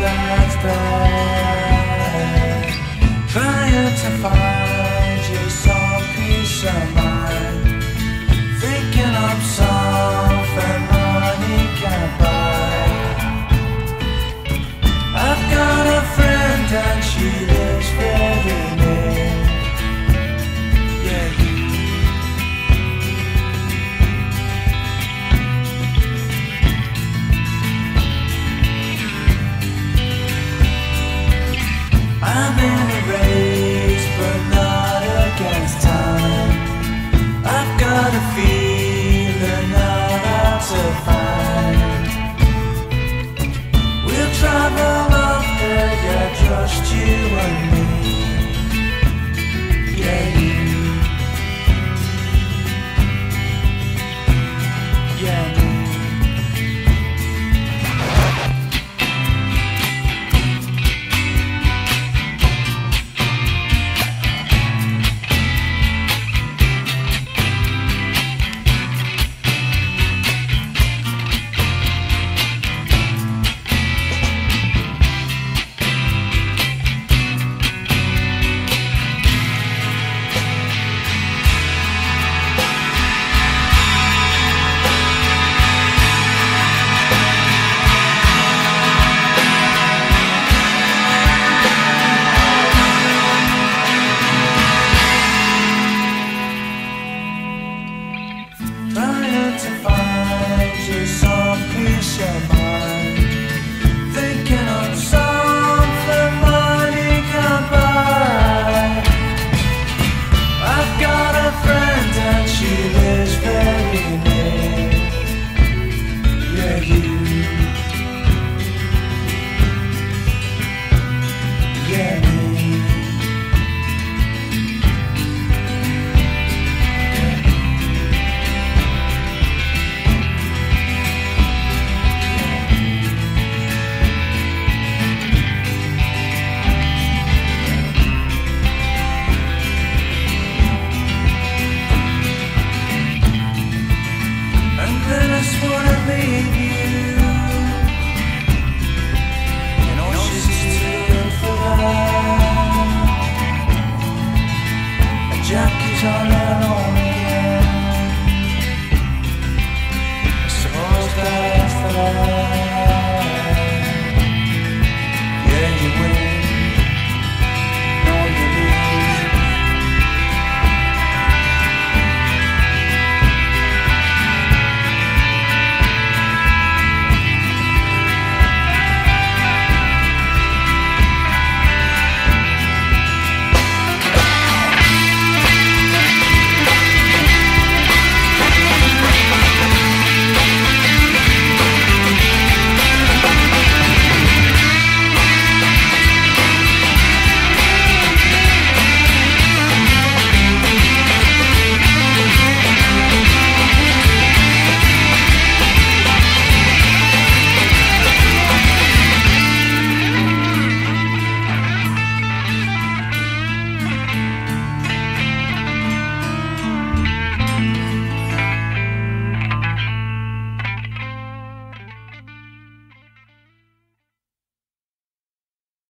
that's bad. Trying to find you some peace of mind, thinking of something money can buy. I've got a friend and she lives very near. Yeah, I'm in a race, but not against time. I've got a feeling not out to find. We'll travel up there, yeah, just you